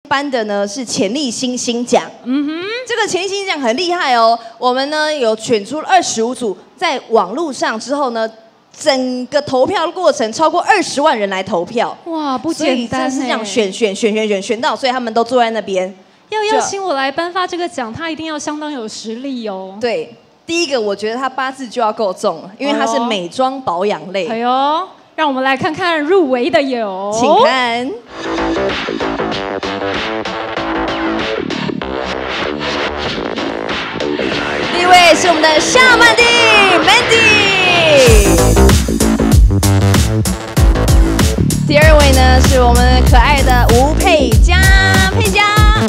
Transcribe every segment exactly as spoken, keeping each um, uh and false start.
颁的呢是潜力新星奖。嗯哼，这个潜力新星奖很厉害哦。我们呢有选出二十五组，在网络上之后呢，整个投票的过程超过二十万人来投票。哇，不简单，是这样选选选选选选到，所以他们都坐在那边。 要邀请我来颁发这个奖，他一定要相当有实力哦。 对，第一个我觉得他八字就要够重了，因为他是美妆保养类。 哎呦，让我们来看看入围的有， 请看。第一位是我们的夏曼蒂 Mandy， 第二位呢是我们可爱的吴佩嘉佩嘉，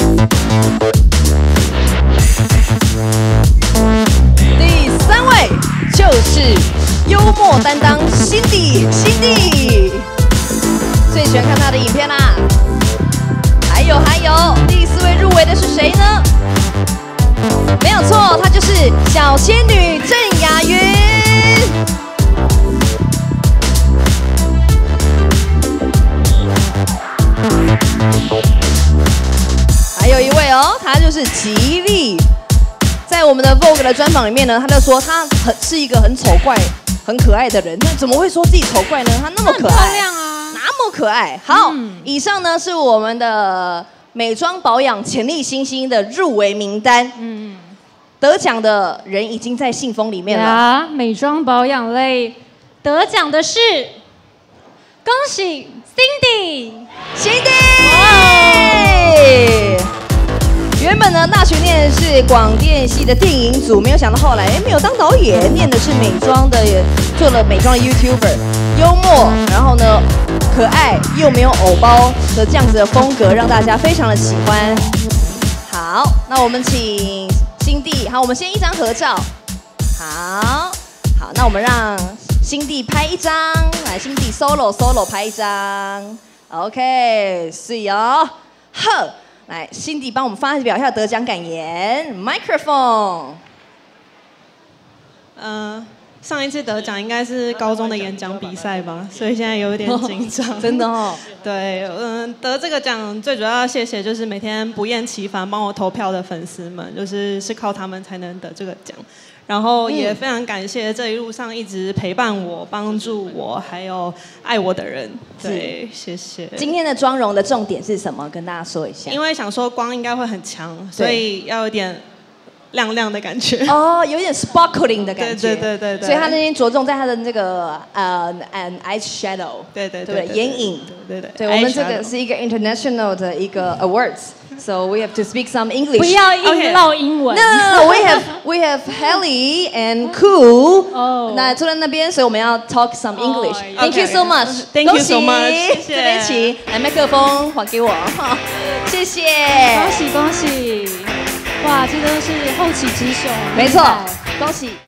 第三位就是幽默担当辛迪辛迪，最喜欢看他的影片啦。还有还有，第四位入围的是谁呢？没有错，她就是小仙女郑雅云。还有一位哦，她就是吉利。在我们的 Vogue 的专访里面呢，她就说她很是一个很丑怪、很可爱的人。那怎么会说自己丑怪呢？她那么可爱， 很漂亮啊， 那么可爱。好，嗯、以上呢是我们的美妆保养潜力新星的入围名单。嗯。得奖的人已经在信封里面了。 啊，美妆保养类得奖的是，恭喜 Cindy，Cindy。 原本呢，大学念的是广电系的电影组，没有想到后来哎没有当导演，念的是美妆的，也做了美妆的 YouTuber， 幽默，然后呢可爱又没有偶包的这样子的风格，让大家非常的喜欢。好，那我们请。辛蒂，好，我们先一张合照。好，好，那我们让辛蒂拍一张，来，辛蒂 solo solo 拍一张。OK， 是哦。呵，来，辛蒂帮我们发表一下得奖感言 ，microphone。 嗯。上一次得奖应该是高中的演讲比赛吧，所以现在有一点紧张。 真的哦。 对，嗯，得这个奖最主要谢谢就是每天不厌其烦帮我投票的粉丝们，就是是靠他们才能得这个奖。然后也非常感谢这一路上一直陪伴我、帮助我还有爱我的人。对，谢谢。 今天的妆容的重点是什么？跟大家说一下。 因为想说光应该会很强，所以要有点。亮亮的感觉哦，有点 sparkling 的感觉， 对对对 对, 对。 所以他那天着重在他的那个呃 an eye shadow， 对对对, 对, 对眼影， 对对对, 对。我们这个是一个 international 的一个 awards，so we have to speak some English。 不要硬唠英文。 No， we have we have Helly and Cool。哦。那坐在那边，所以我们要 talk some English。Thank you so much。 Thank you so much。 这边请，来麦克风还给我，谢谢。 恭喜恭喜。哇，这都是后起之秀， 没错，恭喜。